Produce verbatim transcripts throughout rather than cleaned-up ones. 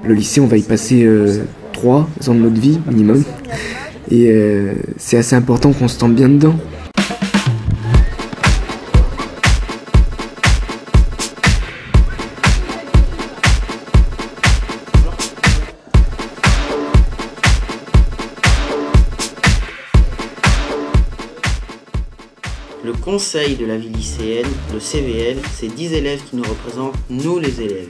Le lycée, on va y passer euh, trois ans de notre vie minimum. Et euh, c'est assez important qu'on se tente bien dedans. Le conseil de la vie lycéenne, le C V L, c'est dix élèves qui nous représentent, nous les élèves.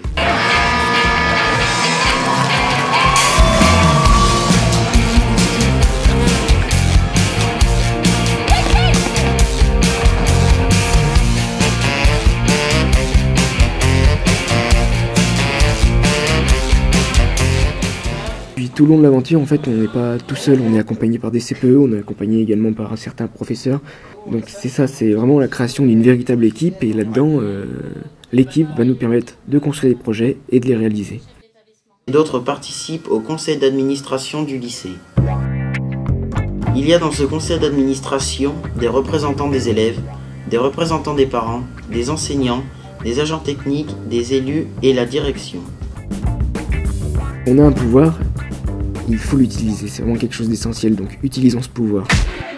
Puis tout le long de l'aventure, en fait, on n'est pas tout seul, on est accompagné par des C P E, on est accompagné également par un certain professeur. Donc c'est ça, c'est vraiment la création d'une véritable équipe, et là-dedans, euh, l'équipe va nous permettre de construire des projets et de les réaliser. D'autres participent au conseil d'administration du lycée. Il y a dans ce conseil d'administration des représentants des élèves, des représentants des parents, des enseignants, des agents techniques, des élus et la direction. On a un pouvoir, il faut l'utiliser, c'est vraiment quelque chose d'essentiel, donc utilisons ce pouvoir.